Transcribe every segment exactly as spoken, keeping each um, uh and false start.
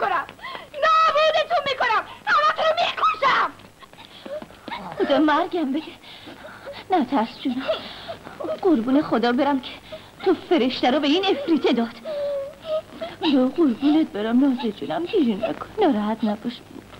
میکنم، نابودتون میکنم، همتون رو میکشم. خدا مرگم بده. نه ترس جونم، قربون خدا برم که تو فرشته رو به این افریته داد. یا قربونت برم نازه جونم، گیری نکن، ناراحت نباش.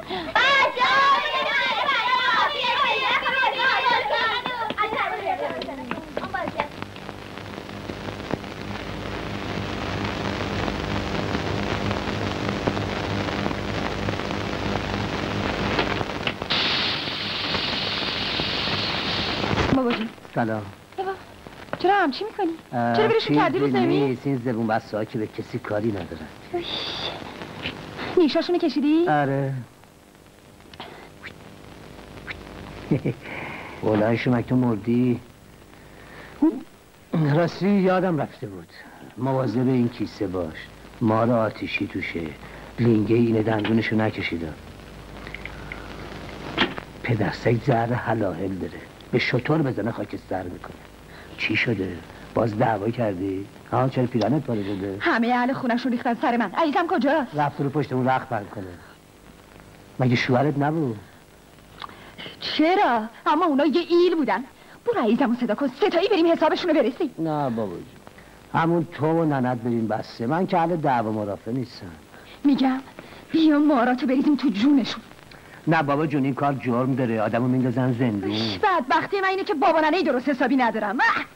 بابا جون سلام. بابا چرا همچی میکنی؟ چرا برشون کردی رو زمین؟ نیست، این زبون بسته ها که به کسی کاری ندارن. نیشاشونو کشیدی؟ آره. اولای شمک تو مردی. راستی یادم رفته بود، مواظب این کیسه باش، مار آتیشی توشه، لینگه اینه دندونشو نکشیدم. پدرسک زهر حلاحل داره، به شطور بزنه خاکستر میکنه. چی شده؟ باز دعوا کردی؟ ها چرا پیرانت پاره شده؟ همه اهل خونه‌شون ریختن سر من. عزیزم کجاست؟ رفت رو پشتمون رخت بند کنه. مگه شوهرت نبود؟ چرا؟ اما اونا یه ایل بودن. برو عزیزمو صدا کن، ستایی بریم حسابشونو برسیم. نه بابا جون، همون تو و ننت بریم بسته. من که اهل دعوا مرافعه نیستم. میگم بیا ماراتو بریزیم تو جونشون. نه بابا جون، این کار جرم داره، آدمو میندازن زندون. بدبختی من اینه که بابا ننه‌ای درست حسابی ندارم.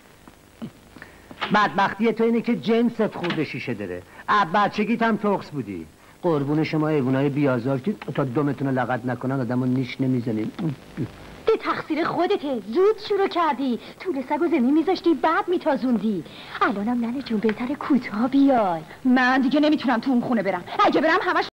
بدبختی تو اینه که جنست خورده شیشه داره. اب بچگیت هم ترخص بودی. قربون شما ایوونای بیازار که تا دمتون لغت نکنن آدمو نیش نمیزنین. ده تقصیر خودته، زود شروع کردی، طول سگ و زمین میذاشتی بعد میتازوندی. الانم ننه جون بهتره کوتاه بیای. من دیگه نمیتونم تو اون خونه برم، اگه برم همش